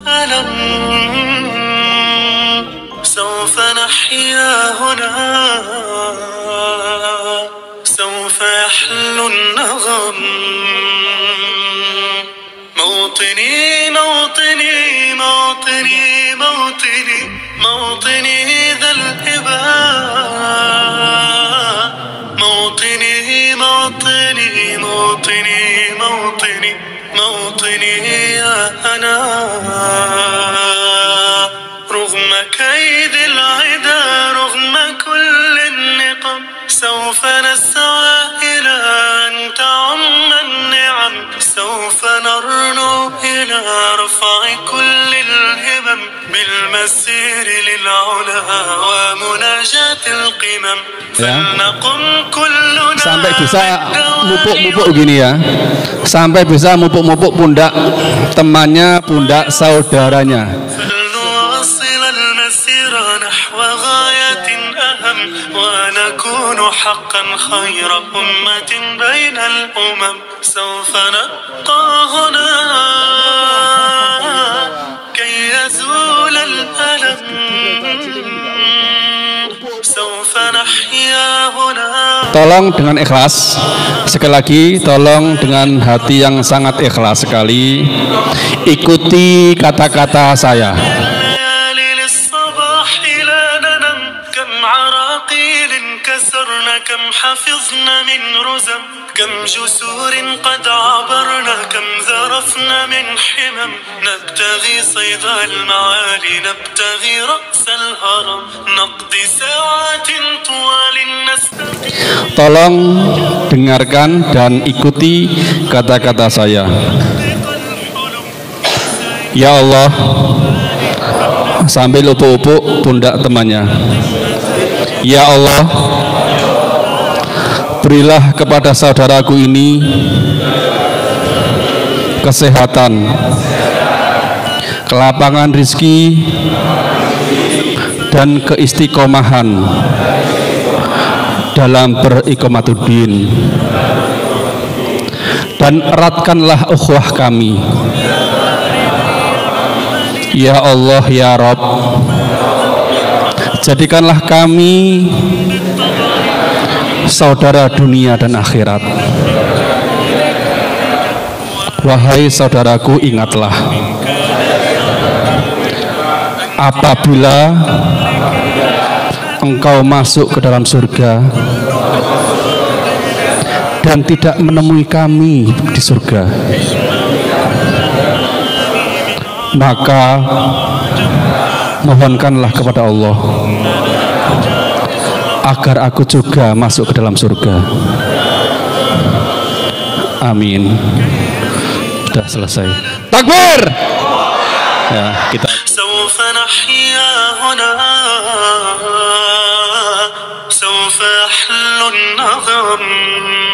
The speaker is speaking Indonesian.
الألم سوف نحيا هنا سوف يحلو النغم موطني موطني موطني موطني موطني ذا الهباء موطني موطني موطني موطني موطني يا أنا رغم كيد العدا رغم كل النقم سوف نسعى إلى أن تعم النعم سوف نرنو إلى رفع كل الهمم بالمسير للعلا ومناجاة القمم فلنقم كلنا sampai bisa mupuk-mupuk gini ya, sampai bisa mupuk-mupuk pundak temannya, pundak saudaranya. ونكون حقا خير أمة بين الأمم سوف نبقى هنا كي يزول الألم سوف نحيا هنا. Tolong dengan ikhlas, sekali lagi tolong dengan hati yang sangat ikhlas sekali ikuti kata-kata saya. كم حفظنا من رزم كم جسور قد عبرنا كم ذرفنا من حمم نبتغي صيد المعالي نبتغي رأس الهرم نقضي ساعات طوال نستقيم. Tolong dengarkan dan ikuti kata-kata saya. Ya Allah, sambil upuk-upuk pundak temannya. Ya Allah, berilah kepada saudaraku ini kesehatan, kelapangan rizki, dan keistiqomahan dalam beriqomatuddin, dan eratkanlah ukhuwah kami. Ya Allah, ya Rabb, jadikanlah kami saudara dunia dan akhirat. Wahai saudaraku, ingatlah, apabila engkau masuk ke dalam surga dan tidak menemui kami di surga, maka mohonkanlah kepada Allah agar aku juga masuk ke dalam surga. Amin. Sudah selesai. Takbir. Ya, kita سوف نحيا هنا سوف يحلو النغم